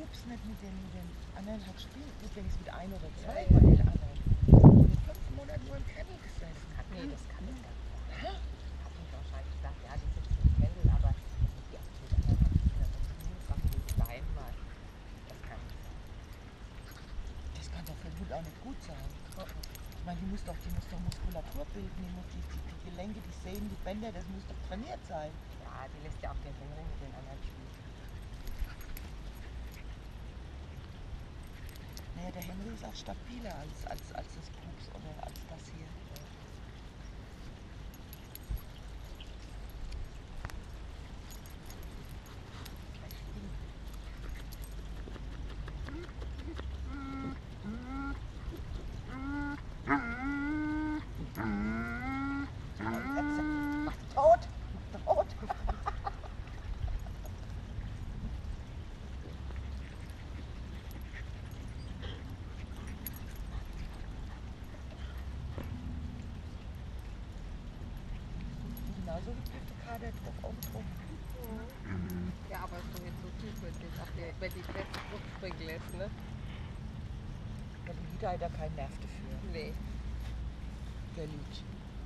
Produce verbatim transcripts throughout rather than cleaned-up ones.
glaubst nicht mit den, mit den anderen hat gespielt. Gut, wenn es mit ein oder Ja, zwei ja. von den anderen. Und in fünf Monaten nur im Kennel gesessen. Nee, das kann ich gar nicht sein. Hä? Hat uns wahrscheinlich gesagt, ja, die sitzen im Kennel, aber die auch mit anderen haben die Kinder dazu, Sachen, wo sie daheim war. Das kann nicht sein. Das kann doch für Mut auch nicht gut sein. Oh, oh. Ich meine, die muss doch, die muss doch Muskulatur bilden, die, muss, die, die, die Gelenke, die Sehnen, die Bänder, das muss doch trainiert sein. Ja, die lässt ja auch den Henry mit den anderen spielen. Naja, der Henry ist auch stabiler als, als, als das Pups oder als das hier. Mach tot! Mach tot! Genauso wie Kaffeekarte drauf, oben drauf. Ja, aber ist doch jetzt so zufällig, auch die, wenn die feste Frucht springen lässt, ne? Ja, die Lita hat da keinen Nerv dafür. Nee. Der Lied.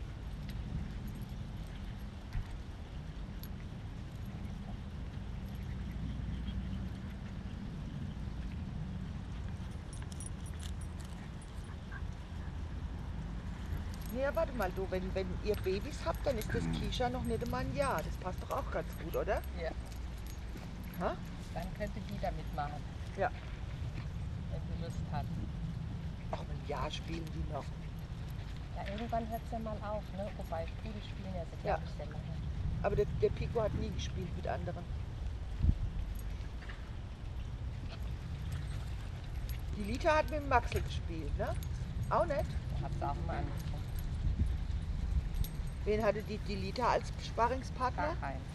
Ja, warte mal, du, wenn, wenn ihr Babys habt, dann ist das Kisha noch nicht einmal ein Jahr. Das passt doch auch ganz gut, oder? Ja. Ha? Dann könnte die da mitmachen. Ja. Wenn sie Lust hat. Ach, ein Jahr spielen die noch. Ja, irgendwann hört es ja mal auf, ne? Wobei Sprudel spielen ja so, Ja. glaube ich, sehr lange. Aber der, der Pico hat nie gespielt mit anderen. Die Lita hat mit dem Maxel gespielt, ne? Auch nicht? Da hat sie auch mal angeguckt. Wen hatte die, die Lita als Sparringspartner? Gar keinen.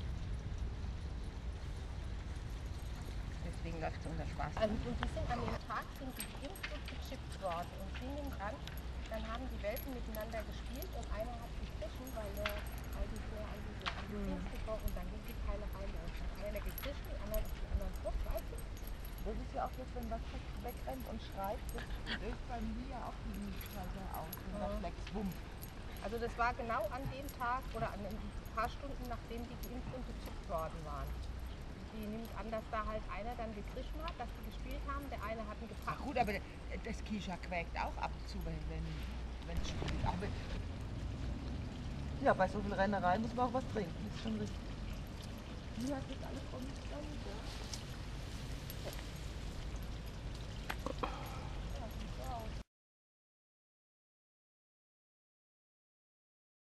Deswegen läuft sie unter Spaß. Also, und die sind an dem Tag sind die geimpft und gechippt worden. Und sie nimmt an, dann haben die Welpen miteinander gespielt und einer hat gekrischen, weil der eigentlich nur an diese, an die Dings gekommen und dann ging die Keilerei los. Dann hat einer gekrischen, die anderen auf die anderen Kopf, weißt du? Das ist ja auch jetzt, wenn was wegrennt und schreit, das löst bei mir ja auch die Schalter aus. Und Ja. das Flex, wumm. Also das war genau an dem Tag oder an ein paar Stunden, nachdem die geimpft und gechippt worden waren. Die nimmt an, dass da halt einer dann gekrischen hat, dass die gespielt haben, der eine hat ihn Ach gepackt. gut, aber das Kisha quäkt auch ab und zu, wenn wenn es spielt. Auch wenn, ja, bei so viel Rennerei muss man auch was trinken. Das ist schon richtig. Wie hat das alles von mir zusammen?